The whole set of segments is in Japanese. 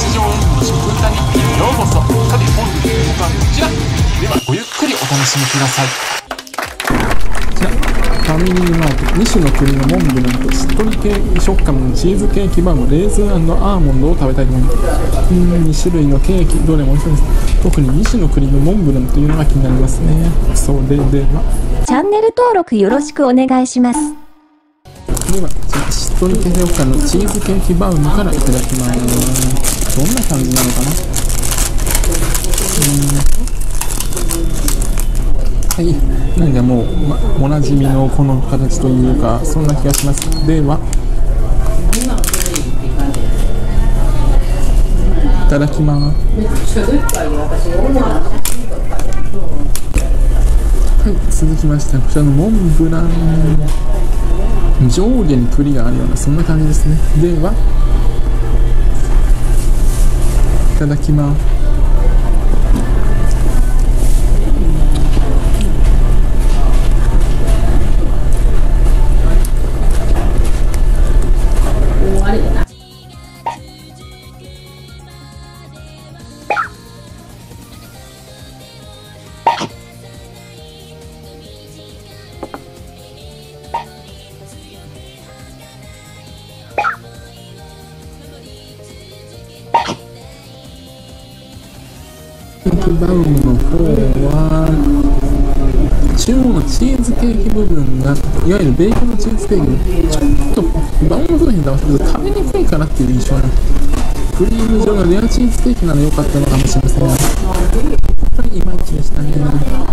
常演舞の食歌日記へようこそ。さて本日の動画はこちらでは、ごゆっくりお楽しみください。 こちらファミリーマート2種の国のモンブランとしっとり系食感のチーズケーキバウムレーズン&アーモンドを食べたいと思います。2種類のケーキどれも美味しそうです。特に2種の国のモンブランというのが気になりますね。それではチャンネル登録よろしくお願いします。 ではしっとり系食感のチーズケーキバウムからいただきます。どんな感じなのかな。はい、なんかもう、おなじみのこの形というかそんな気がします。ではいただきます。はい、続きましてこちらのモンブラン、上下に栗があるようなそんな感じですね。ではいただきます。ケーキバウムの方は中央のチーズケーキ部分がいわゆるベーコンのチーズケーキちょっとバウム風に合わせると食べにくいかなっていう印象なんです。クリーム状のレアチーズケーキなら良かったのかもしれませんがやっぱりいまいちでしたね。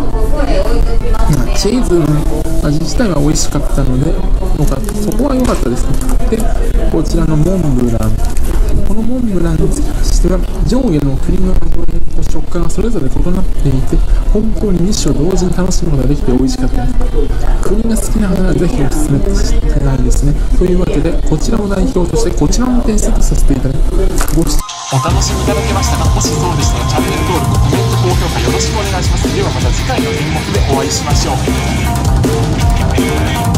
チーズの味自体は美味しかったのでそこは良かったですね。でこちらのモンブラン、このモンブランにつきましては上下のクリームの味わいと食感がそれぞれ異なっていて本当に2種を同時に楽しむことができて美味しかったです。栗が好きな方はぜひおすすめしてないですね。というわけでこちらを代表としてこちらの点数とさせていただきます。 お楽しみいただけましたか。もしそうでしたらチャンネル登録、コメント、高評価よろしくお願いします。ではまた次回の演目でお会いしましょう。